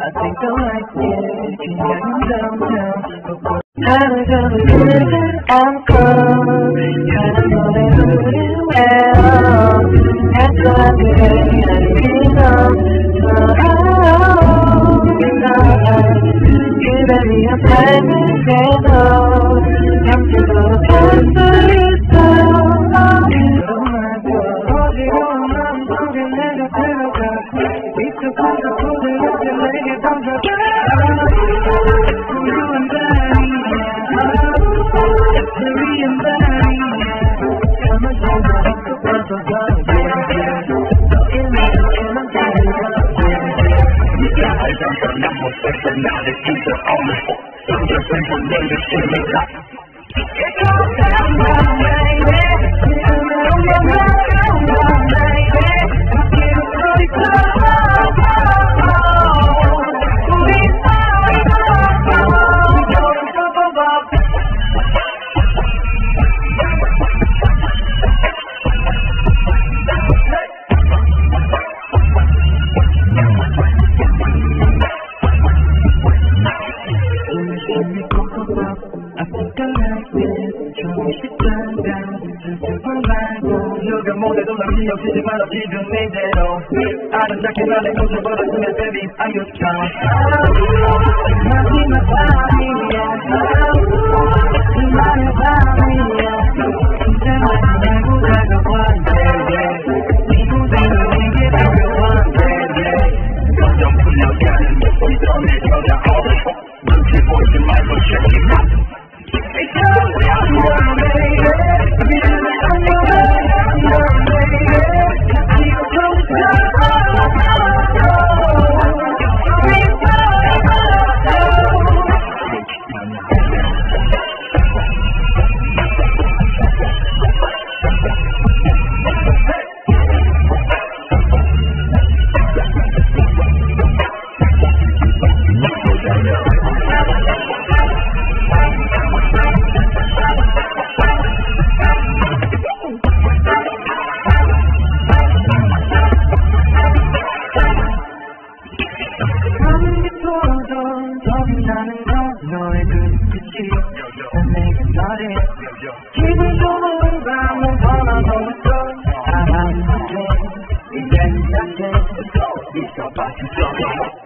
think I like it. 그냥 downtown. 하루 종일 그를 안고 가는 노래 부르며 약속한 그대의 그대 위한 삶을 새도 잠시도록 할 수 있어. 어지러운 마음속에 내가 들어가 익숙한 그대로 내게 던져가 고요한 밤이야 느리한 밤이야 까만 밤을 덮어서 네가 알던 건 난 못했어 나를 잊어오네 혼자 생각 내게 심해가 It's all down my baby 누가 못해도 난 미역치지 말아 지금 이대로 아름답게 나를 멈춰버렸으면 baby I'm your star 마지막 밤이야 나의 밤이야 이제만 알고 다가와 네 무대는 내게 다가와 점점 풀려가는 목소리도 내 겨자오고 눈치 보이지 말고 check it out It's all down my baby I'm your baby 너의 눈빛이 난 내게 말해 기분 좋은 밤을 바라보고 있어 사랑하네 이제 시작해 있어 봐